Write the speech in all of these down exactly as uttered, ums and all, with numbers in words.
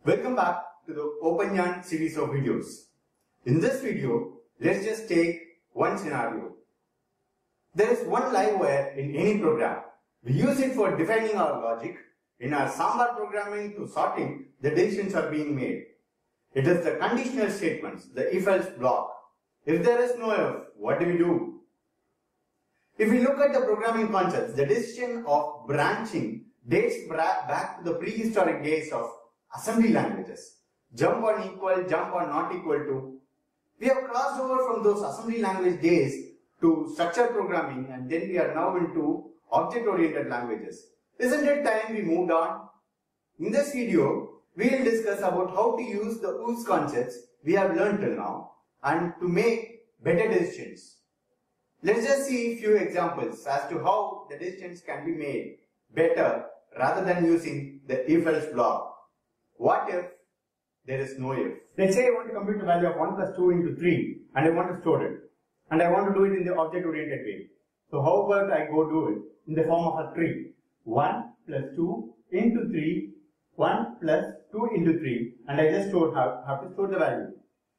Welcome back to the OpenYarn series of videos. In this video, let's just take one scenario. There is one live wire in any program. We use it for defining our logic. In our Sambar programming to sorting, the decisions are being made. It is the conditional statements, the if-else block. If there is no if, what do we do? If we look at the programming concepts, the decision of branching dates back to the prehistoric days of assembly languages. Jump on equal, jump on not equal to. We have crossed over from those assembly language days to structured programming, and then we are now into object-oriented languages. Isn't it time we moved on? In this video, we will discuss about how to use the O O S concepts we have learned till now and to make better decisions. Let's just see a few examples as to how the decisions can be made better rather than using the if-else block. What if there is no if? Let's say I want to compute the value of one plus two into three and I want to store it. And I want to do it in the object-oriented way. So how about I go do it in the form of a tree? one plus two into three, one plus two into three, and I just store how, how to store the value.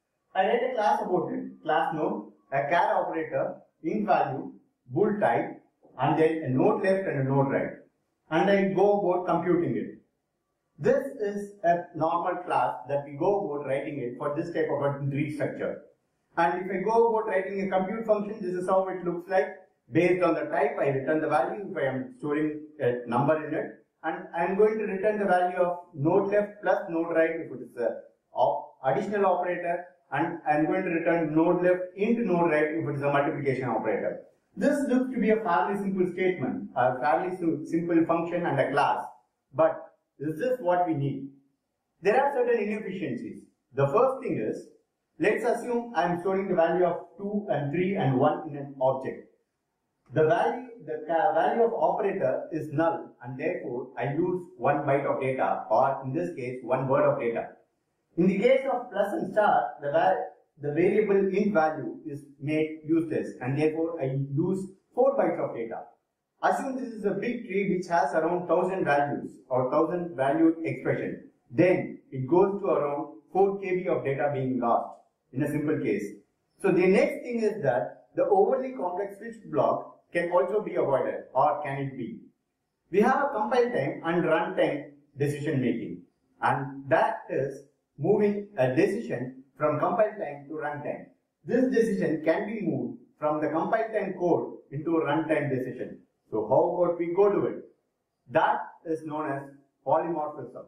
I write a class about it, class node, a char operator, int value, bool type, and then a node left and a node right. And I go about computing it. This is a normal class that we go about writing it for this type of a tree structure. And if I go about writing a compute function, this is how it looks like. Based on the type, I return the value if I am storing a number in it. And I am going to return the value of node left plus node right if it is a additional operator. And I am going to return node left into node right if it is a multiplication operator. This looks to be a fairly simple statement, a fairly simple function and a class. But is this what we need? There are certain inefficiencies. The first thing is, let's assume I am storing the value of two and three and one in an object. The value, the value of operator is null, and therefore I lose one byte of data, or in this case, one word of data. In the case of plus and star, the, the variable int value is made useless, and therefore I lose four bytes of data. Assume this is a big tree which has around one thousand values or one thousand valued expression. Then it goes to around four K B of data being lost in a simple case. So the next thing is that the overly complex switch block can also be avoided, or can it be? We have a compile time and runtime decision making, and that is moving a decision from compile time to runtime. This decision can be moved from the compile time code into a runtime decision. So how about we go to it? That is known as polymorphism.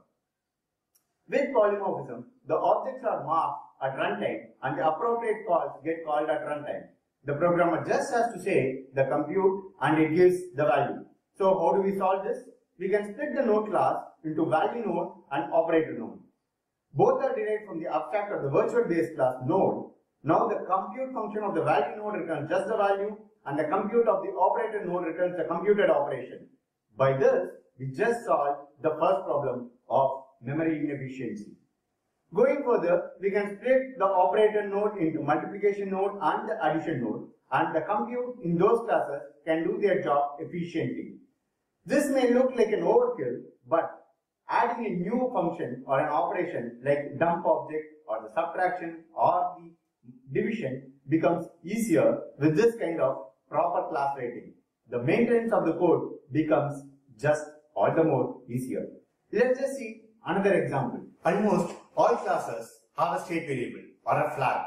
With polymorphism, the objects are marked at runtime and the appropriate calls get called at runtime. The programmer just has to say the compute and it gives the value. So how do we solve this? We can split the node class into value node and operator node. Both are derived from the abstract of the virtual base class node. Now the compute function of the value node returns just the value, and the compute of the operator node returns the computed operation. By this, we just solved the first problem of memory inefficiency. Going further, we can split the operator node into multiplication node and the addition node, and the compute in those classes can do their job efficiently. This may look like an overkill, but adding a new function or an operation like dump object or the subtraction or the division becomes easier with this kind of proper class writing. The maintenance of the code becomes just all the more easier. Let's just see another example. Almost all classes have a state variable or a flag.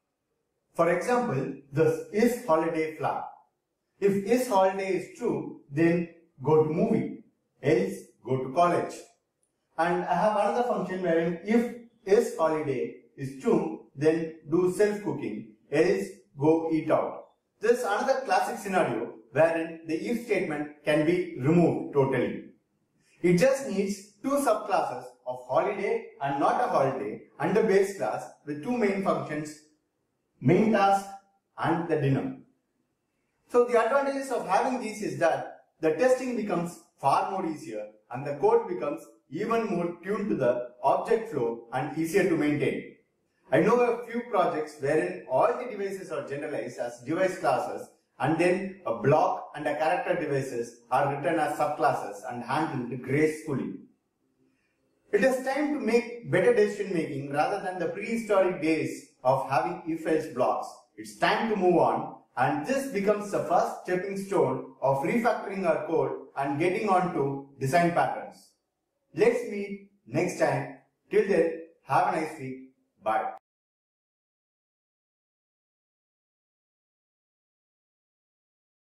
For example, this is holiday flag. If is holiday is true, then go to movie, else go to college. And I have another function wherein if is holiday is true, then do self-cooking, else go eat out. This is another classic scenario wherein the if statement can be removed totally. It just needs two subclasses of holiday and not a holiday and the base class with two main functions, main task and the dinner. So the advantages of having these is that the testing becomes far more easier and the code becomes even more tuned to the object flow and easier to maintain. I know a few projects wherein all the devices are generalized as device classes, and then a block and a character devices are written as subclasses and handled gracefully. It is time to make better decision making rather than the prehistoric days of having if-else blocks. It's time to move on, and this becomes the first stepping stone of refactoring our code and getting on to design patterns. Let's meet next time. Till then, have a nice week. Bye.